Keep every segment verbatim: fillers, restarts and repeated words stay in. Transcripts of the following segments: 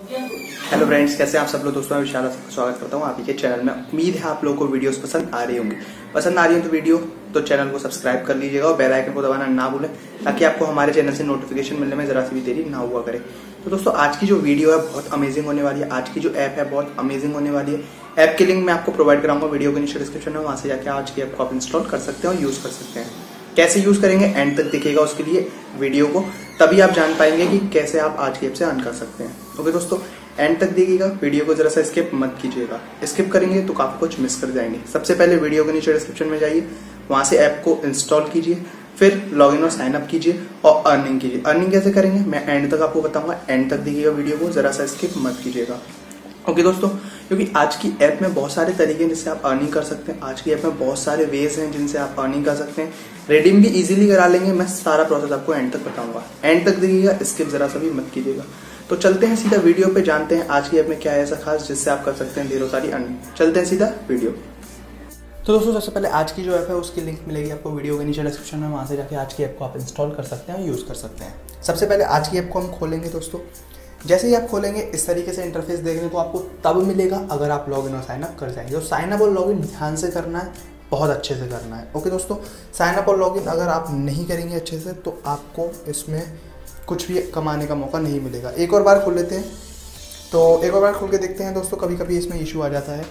Hello friends, कैसे हैं आप सब लोग। दोस्तों मैं विशाल सबका स्वागत करता हूं आप ही के चैनल में। उम्मीद है आप लोगों को वीडियोस पसंद आ रही होंगी। पसंद आ रही है तो वीडियो तो चैनल को सब्सक्राइब कर लीजिएगा और बेल आइकन को दबाना ना भूलें, ताकि आपको हमारे चैनल से नोटिफिकेशन मिलने में जरा सी भी देरी ना हुआ करे। तो दोस्तों आज की जो वीडियो है बहुत अमेजिंग होने वाली है। आज की जो ऐप है बहुत अमेजिंग होने वाली है। ऐप की लिंक मैं आपको प्रोवाइड कराऊंगा वीडियो के नीचे डिस्क्रिप्शन में, वहां से जाकर आज की ऐप को आप इंस्टॉल कर सकते हैं और यूज कर सकते हैं। कैसे यूज करेंगे एंड तक दिखेगा उसके लिए वीडियो को, तभी आप जान पाएंगे कि कैसे आप आज की ऐप से अर्न कर सकते हैं। ओके दोस्तों, एंड तक देखिएगा, वीडियो को जरा सा स्किप मत कीजिएगा। स्किप करेंगे तो काफी कुछ मिस कर जाएंगे। सबसे पहले वीडियो के नीचे डिस्क्रिप्शन में जाइए, वहां से ऐप को इंस्टॉल कीजिए, फिर लॉगिन और साइन अप कीजिए और अर्निंग कीजिए। अर्निंग कैसे करेंगे मैं एंड तक आपको बताऊंगा। एंड तक देखिएगा वीडियो को, जरा सा स्किप मत कीजिएगा। ओके दोस्तों, क्योंकि आज की ऐप में बहुत सारे तरीके हैं जिससे आप अर्निंग कर सकते हैं। आज की ऐप में बहुत सारे वेज हैं जिनसे आप अर्निंग कर सकते हैं। रिडीम भी इजीली करा लेंगे। मैं सारा प्रोसेस आपको एंड तक बताऊंगा। एंड तक देखिएगा, स्किप जरा सा भी मत कीजिएगा। तो चलते हैं सीधा वीडियो पे, जानते हैं आज की ऐप में क्या है ऐसा खास जिससे आप कर सकते हैं ढेरों सारी अर्निंग। चलते हैं सीधा वीडियो। तो दोस्तों सबसे पहले आज की जो ऐप है उसकी लिंक मिलेगी आपको वीडियो के नीचे डिस्क्रिप्शन में, वहां से जाके आज की ऐप को आप इंस्टॉल कर सकते हैं और यूज कर सकते हैं। सबसे पहले आज की ऐप को हम खोलेंगे दोस्तों। जैसे ही आप खोलेंगे इस तरीके से इंटरफेस देखने को आपको तब मिलेगा अगर आप लॉगिन और साइन अप कर जाएंगे। तो साइन अप और लॉगिन ध्यान से करना है, बहुत अच्छे से करना है। ओके दोस्तों, साइन अप और लॉगिन अगर आप नहीं करेंगे अच्छे से तो आपको इसमें कुछ भी कमाने का मौका नहीं मिलेगा। एक और बार खोल लेते हैं, तो एक और बार खोल के देखते हैं दोस्तों। कभी कभी इसमें इशू आ जाता है।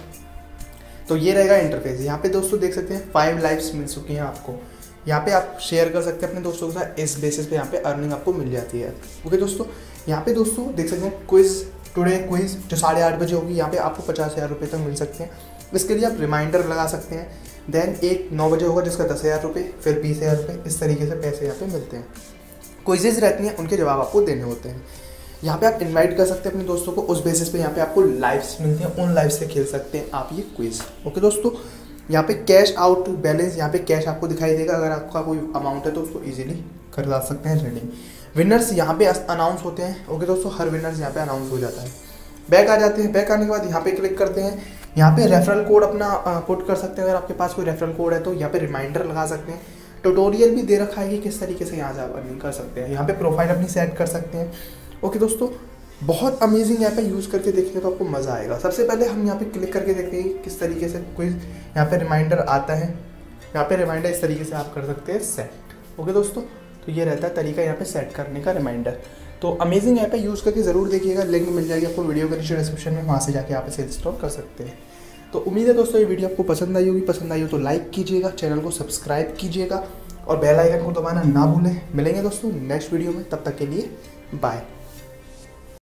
तो ये रहेगा इंटरफेस। यहाँ पे दोस्तों देख सकते हैं फाइव लाइव्स मिल चुकी हैं आपको। यहाँ पे आप शेयर कर सकते हैं अपने दोस्तों के साथ। इस बेसिस पे यहाँ पे अर्निंग आपको मिल जाती है। ओके दोस्तों, यहाँ पे दोस्तों देख सकते हैं क्विज टुडे क्विज जो साढ़े आठ बजे होगी, यहाँ पे आपको पचास हज़ार रुपये तक मिल सकते हैं। इसके लिए आप रिमाइंडर लगा सकते हैं। देन एक नौ बजे होगा जिसका दस हज़ार रुपये, फिर बीस हज़ार रुपये, इस तरीके से पैसे यहाँ पे मिलते हैं। क्विजेज रहती हैं, उनके जवाब आपको देने होते हैं। यहाँ पे आप इनवाइट कर सकते हैं अपने दोस्तों को। उस बेसिस पे यहाँ पे आपको लाइव्स मिलती हैं, उन लाइव से खेल सकते हैं आप ये क्विज। ओके दोस्तों, यहाँ पे कैश आउट बैलेंस, यहाँ पे कैश आपको दिखाई देगा। अगर आपका कोई अमाउंट है तो उसको इजीली कर सकते हैं रिडीम। विनर्स यहाँ पे अनाउंस होते हैं। ओके दोस्तों, हर विनर्स यहाँ पे अनाउंस हो जाता है। बैक आ जाते हैं। बैक आने के बाद यहाँ पे क्लिक करते हैं। यहाँ पे रेफरल कोड अपना पुट कर सकते हैं। अगर आपके पास कोई रेफरल कोड है तो यहाँ पे रिमाइंडर लगा सकते हैं। ट्यूटोरियल भी दे रखा है कि किस तरीके से यहाँ से आप अर्निंग कर सकते हैं। यहाँ पे प्रोफाइल अपनी सेट कर सकते हैं। ओके दोस्तों, बहुत अमेजिंग ऐप है। यूज़ करके देखिए तो आपको मज़ा आएगा। सबसे पहले हम यहाँ पे क्लिक करके देखते हैं किस तरीके से कोई यहाँ पे रिमाइंडर आता है। यहाँ पे रिमाइंडर इस तरीके से आप कर सकते हैं सेट। ओके दोस्तों, तो ये रहता है तरीका यहाँ पे सेट करने का रिमाइंडर। तो अमेजिंग ऐप है, यूज़ करके ज़रूर देखिएगा। लिंक मिल जाएगी आपको वीडियो के नीचे डिस्क्रिप्शन में, वहाँ से जाके आप इसे इंस्टॉल कर सकते हैं। तो उम्मीद है दोस्तों ये वीडियो आपको पसंद आई होगी। पसंद आई हो तो लाइक कीजिएगा, चैनल को सब्सक्राइब कीजिएगा और बेल आइकन को दबाना ना भूलें। मिलेंगे दोस्तों नेक्स्ट वीडियो में, तब तक के लिए बाय।